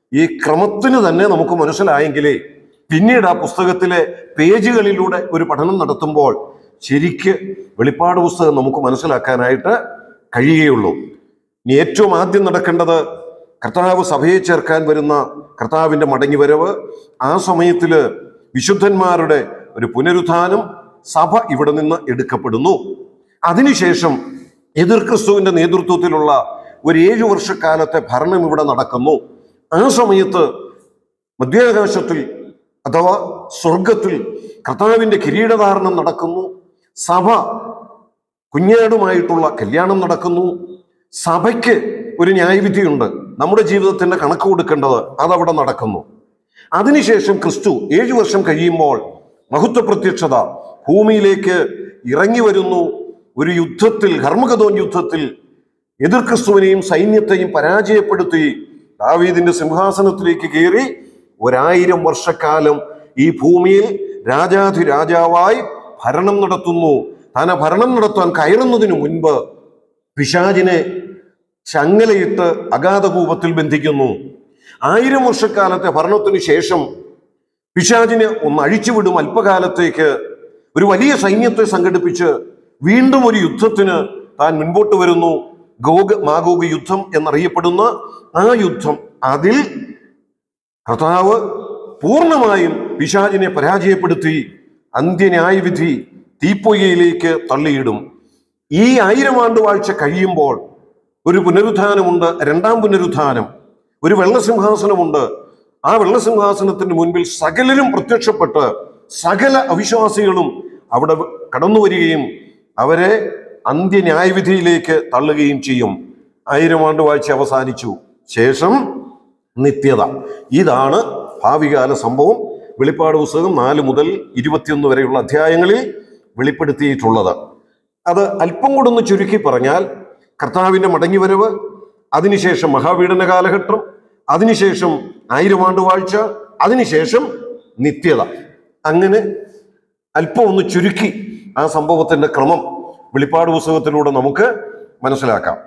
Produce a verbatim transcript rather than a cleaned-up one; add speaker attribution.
Speaker 1: ഈ ക്രമത്തിന് തന്നെ നമുക്ക് മനസ്സിലായെങ്കിലേ പിന്നീട് ആ പുസ്തകത്തിലെ പേജുകളിലൂടെ ഒരു പഠനം നടത്തുമ്പോൾ ശരിക്ക് വെളിപ്പാട് പുസ്തകം നമുക്ക് മനസ്സിലാക്കാനായിട്ട് കഴിയുകയുള്ളൂ. ഇനി ഏറ്റവും ആദ്യം നടക്കേണ്ടത് കർത്താവ് സഭയെ ചേർക്കാൻ വരുന്ന കർത്താവിൻ്റെ മടങ്ങിവരവ്, ആ സമയത്തില് വിശുദ്ധന്മാരുടെ ഒരു പുനരുത്ഥാനം, സഭ ഇവിടെ നിന്ന് എടുക്കപ്പെടുന്നു. അതിനുശേഷം എതിർ ക്രിസ്തുവിന്റെ നേതൃത്വത്തിലുള്ള ഒരു ഏഴു വർഷക്കാലത്തെ ഭരണം ഇവിടെ നടക്കുന്നു. ആ സമയത്ത് മധ്യാകാശത്തിൽ അഥവാ സ്വർഗത്തിൽ കർത്താവിന്റെ കിരീടധാരണം നടക്കുന്നു. സഭ കുഞ്ഞാടുമായിട്ടുള്ള കല്യാണം നടക്കുന്നു. സഭയ്ക്ക് ഒരു ന്യായവിധിയുണ്ട്, നമ്മുടെ ജീവിതത്തിന്റെ കണക്ക് കൊടുക്കേണ്ടത്, അതവിടെ നടക്കുന്നു. അതിനുശേഷം ക്രിസ്തു ഏഴു വർഷം കഴിയുമ്പോൾ മഹത്വ പ്രത്യക്ഷത ഭൂമിയിലേക്ക് ഇറങ്ങി വരുന്നു. ഒരു യുദ്ധത്തിൽ, ഹർമഗദോൻ യുദ്ധത്തിൽ എതിർ ക്രിസ്തുവിനെയും സൈന്യത്തെയും പരാജയപ്പെടുത്തി ദാവീദിന്റെ സിംഹാസനത്തിലേക്ക് കയറി ഒരായിരം വർഷക്കാലം ഈ ഭൂമിയിൽ രാജാധിരാജാവായി ഭരണം നടത്തുന്നു. താൻ ആ ഭരണം നടത്താൻ കയറുന്നതിന് മുൻപ് പിശാചിനെ ചങ്ങലയിട്ട് അഗാധകൂപത്തിൽ ബന്ധിക്കുന്നു. ആയിരം വർഷക്കാലത്തെ ഭരണത്തിന് ശേഷം പിശാചിനെ ഒന്ന് അഴിച്ചുവിടും. അല്പകാലത്തേക്ക് ഒരു വലിയ സൈന്യത്തെ സംഘടിപ്പിച്ച് വീണ്ടും ഒരു യുദ്ധത്തിന് താൻ മുൻപോട്ട് വരുന്നു. ഗോഗ് മാഗോഗ് യുദ്ധം എന്നറിയപ്പെടുന്ന ആ യുദ്ധം, അതിൽ കർത്താവ് പൂർണ്ണമായും പിശാചിനെ പരാജയപ്പെടുത്തി അന്ത്യന്യായവിധി തീപ്പൊയ്യയിലേക്ക് തള്ളിയിടും. ഈ ആയിരം ആണ്ട് വാഴ്ച കഴിയുമ്പോൾ ഒരു പുനരുത്ഥാനമുണ്ട്, രണ്ടാം പുനരുത്ഥാനം. ഒരു വെള്ളസിംഹാസനമുണ്ട്. ആ വെള്ളസിംഹാസനത്തിന് മുൻപിൽ സകലരും പ്രത്യക്ഷപ്പെട്ട് സകല അവിശ്വാസികളും അവിടെ കടന്നു വരികയും അവരെ അന്ത്യന്യായവിധിയിലേക്ക് തള്ളുകയും ചെയ്യും. ആയിരം ആണ്ട് വാഴ്ച അവസാനിച്ചു. ശേഷം നിത്യത. ഇതാണ് ഭാവികാല സംഭവം. വെളിപ്പാട് പുസ്തകം നാല് മുതൽ ഇരുപത്തിയൊന്ന് വരെയുള്ള അധ്യായങ്ങളിൽ വെളിപ്പെടുത്തിയിട്ടുള്ളത്. അത് അല്പം കൂടെ ഒന്ന് ചുരുക്കി പറഞ്ഞാൽ, കർത്താവിൻ്റെ മടങ്ങിവരവ്, അതിനുശേഷം മഹാപീഡന കാലഘട്ടം, അതിനുശേഷം ആയിരം ആണ്ട് വാഴ്ച, അതിനുശേഷം നിത്യത. അങ്ങനെ അല്പം ഒന്ന് ചുരുക്കി ആ സംഭവത്തിന്റെ ക്രമം വെളിപ്പാട് പുസ്തകത്തിലൂടെ നമുക്ക് മനസ്സിലാക്കാം.